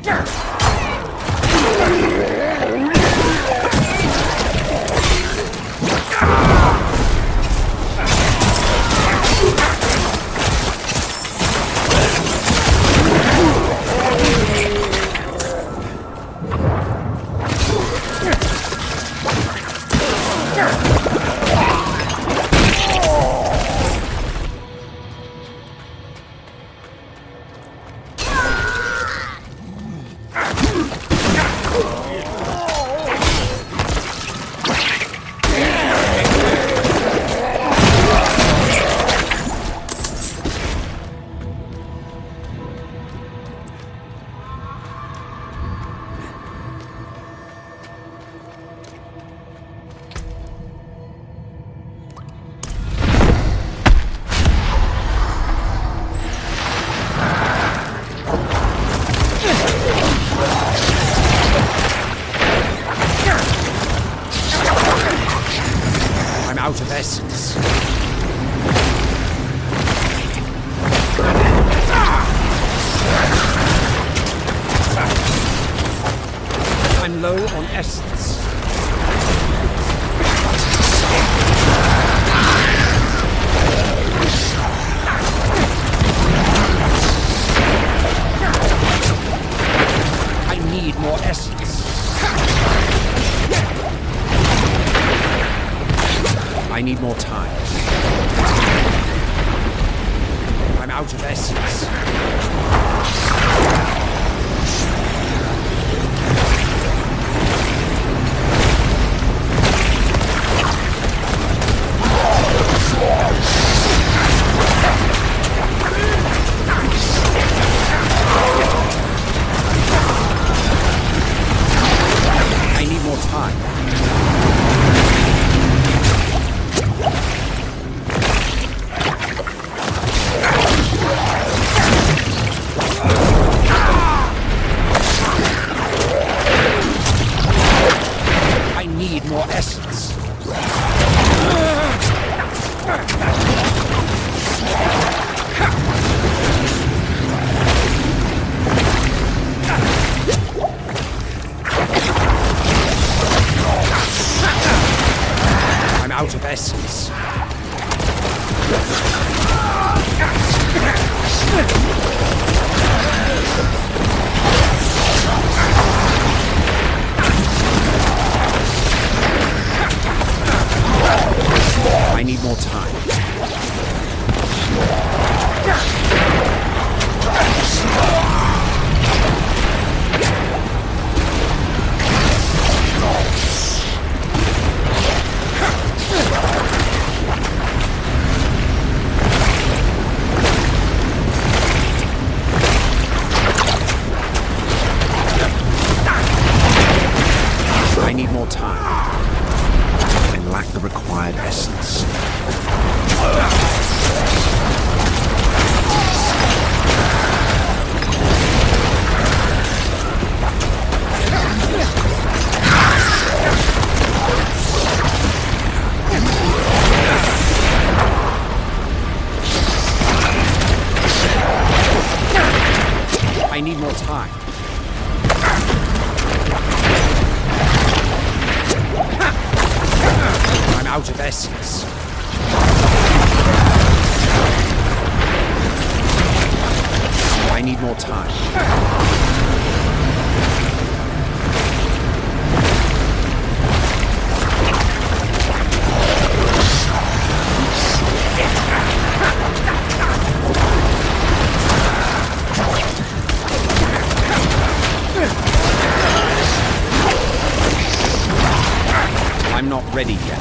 Out of essence. I'm low on essence. I need more essence. I need more time. I'm out of essence. I need more time. More essence. I'm out of essence. I need more time. I need more time. And lack the required essence. I need more time. I'm out of essence. I need more time. I'm not ready yet.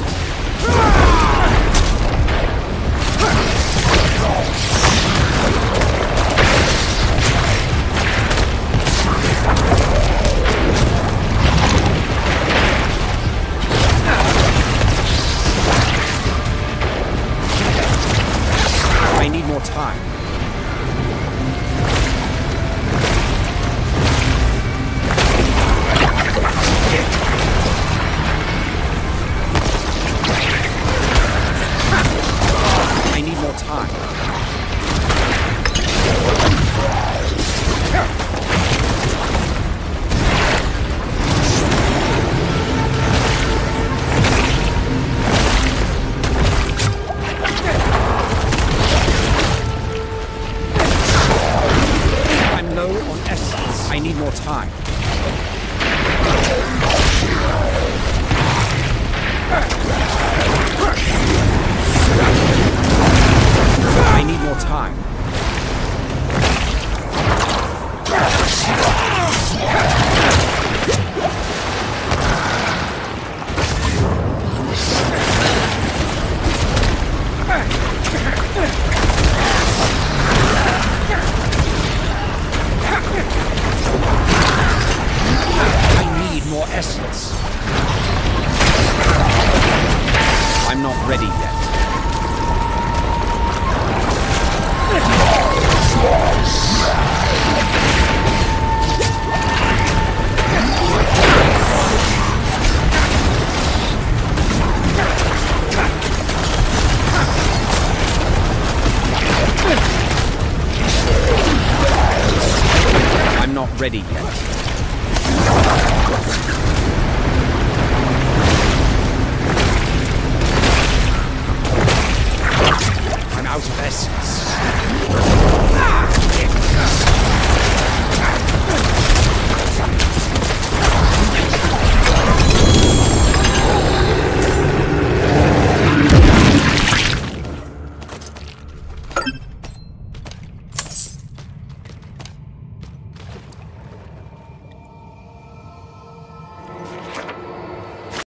I need more time. I need more time. I need more time. I need more essence. I'm not ready yet. I'm not ready yet. I'm out of essence.